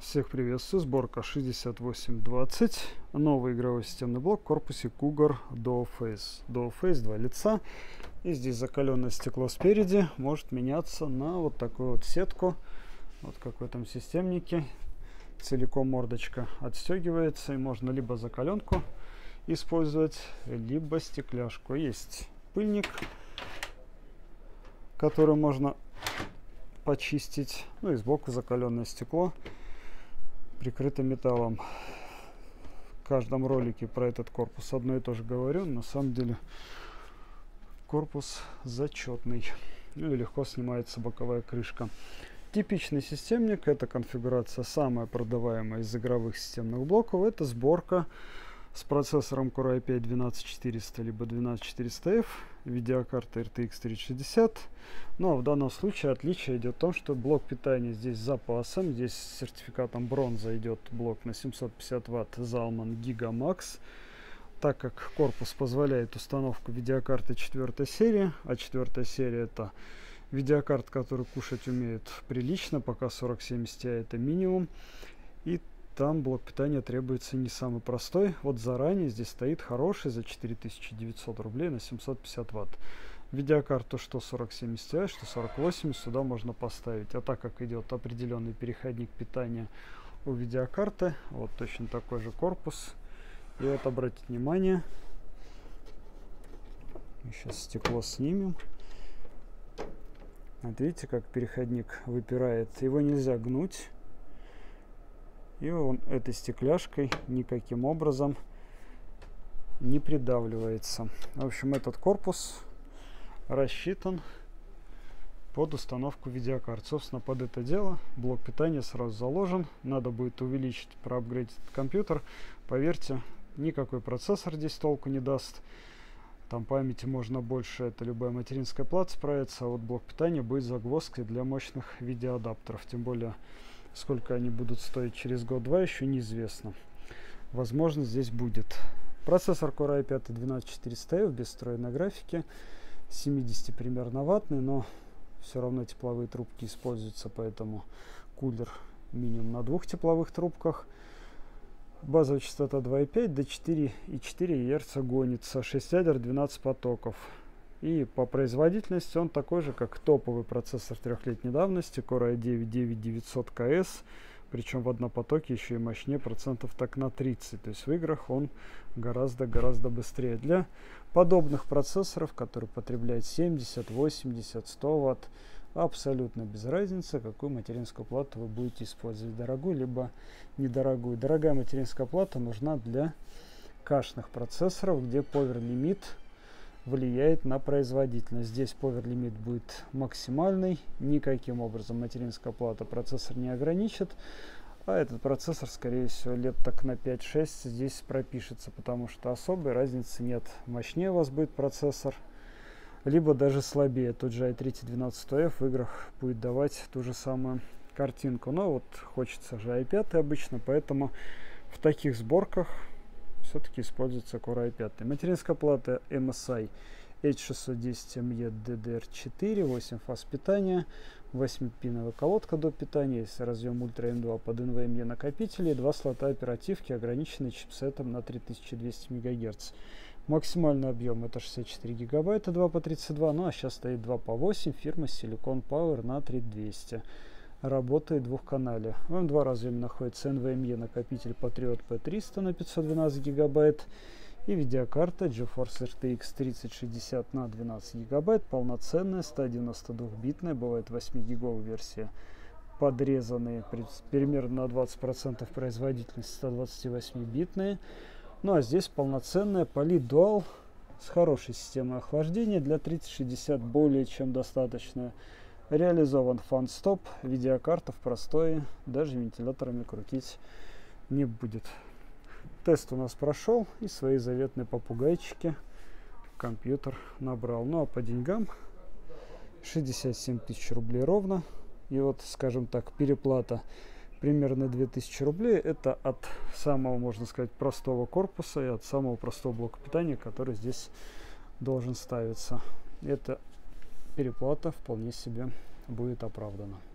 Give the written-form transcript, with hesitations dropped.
Всех приветствую. Сборка 6820. Новый игровой системный блок в корпусе Cougar Dual Face. Dual Face, два лица. И здесь закаленное стекло спереди может меняться на вот такую вот сетку. Вот как в этом системнике. Целиком мордочка отстегивается, и можно либо закаленку использовать, либо стекляшку. Есть пыльник, который можно почистить. Ну и сбоку закаленное стекло, прикрыто металлом. В каждом ролике про этот корпус одно и то же говорю. На самом деле корпус зачетный. Ну и легко снимается боковая крышка. Типичный системник. Эта конфигурация самая продаваемая из игровых системных блоков. Это сборка с процессором Core i5-12400 либо 12400F, видеокарта RTX 3060. Но в данном случае отличие идет в том, что блок питания здесь с запасом. Здесь с сертификатом бронза идет блок на 750 Вт Zalman Gigamax. Так как корпус позволяет установку видеокарты 4 серии, а 4 серия это видеокарт, который кушать умеет прилично, пока 4070 Ti это минимум. И там блок питания требуется не самый простой. Вот заранее здесь стоит хороший за 4900 рублей на 750 Вт. Видеокарту что 4070 Ti, что 4080 сюда можно поставить. А так как идет определенный переходник питания у видеокарты, вот точно такой же корпус. И вот обратите внимание, сейчас стекло снимем. Вот видите, как переходник выпирает. Его нельзя гнуть. И он этой стекляшкой никаким образом не придавливается. В общем, этот корпус рассчитан под установку видеокарт. Собственно, под это дело блок питания сразу заложен. Надо будет увеличить, проапгрейдить этот компьютер. Поверьте, никакой процессор здесь толку не даст. Там памяти можно больше, это любая материнская плата справится. А вот блок питания будет загвоздкой для мощных видеоадаптеров. Тем более, сколько они будут стоить через год-два, еще неизвестно. Возможно, здесь будет. Процессор Core i5-12400F без встроенной графики. 70 примерно ваттный, но все равно тепловые трубки используются, поэтому кулер минимум на двух тепловых трубках. Базовая частота 2,5 до 4,4 Гц гонится. 6 ядер, 12 потоков. И по производительности он такой же, как топовый процессор трехлетней давности Core i9-9900KS. Причем в однопотоке еще и мощнее процентов так на 30. То есть в играх он гораздо быстрее. Для подобных процессоров, которые потребляют 70, 80, 100 Вт, абсолютно без разницы, какую материнскую плату вы будете использовать. Дорогую либо недорогую. Дорогая материнская плата нужна для кашных процессоров, где power-лимит влияет на производительность. Здесь power-лимит будет максимальный. Никаким образом материнская плата процессор не ограничит. А этот процессор, скорее всего, лет так на 5-6 здесь пропишется, потому что особой разницы нет. Мощнее у вас будет процессор, либо даже слабее. Тот же i3-12100F в играх будет давать ту же самую картинку. Но вот хочется же i5 обычно, поэтому в таких сборках все-таки используется Core i5. Материнская плата MSI H610ME DDR4, 8 фаз питания, 8-пиновая колодка до питания, есть разъем Ultra M2 под NVMe накопители, 2 слота оперативки, ограниченные чипсетом на 3200 МГц. Максимальный объем это 64 гигабайта, 2 по 32, ну а сейчас стоит 2 по 8, фирма Silicon Power на 3200. Работает двухканале. В M2 разъеме находится NVMe накопитель Patriot P300 на 512 гигабайт и видеокарта GeForce RTX 3060 на 12 гигабайт, полноценная 192-битная, бывает 8-гиговая версия, подрезанные примерно на 20% производительность 128-битные. Ну а здесь полноценная Poly Dual с хорошей системой охлаждения, для 3060 более чем достаточно. Реализован фан-стоп, видеокарта в простое, даже вентиляторами крутить не будет. Тест у нас прошел, и свои заветные попугайчики компьютер набрал. Ну а по деньгам 67 тысяч рублей ровно. И вот, скажем так, переплата примерно 2000 рублей. Это от самого, можно сказать, простого корпуса и от самого простого блока питания, который здесь должен ставиться. Это переплата вполне себе будет оправдана.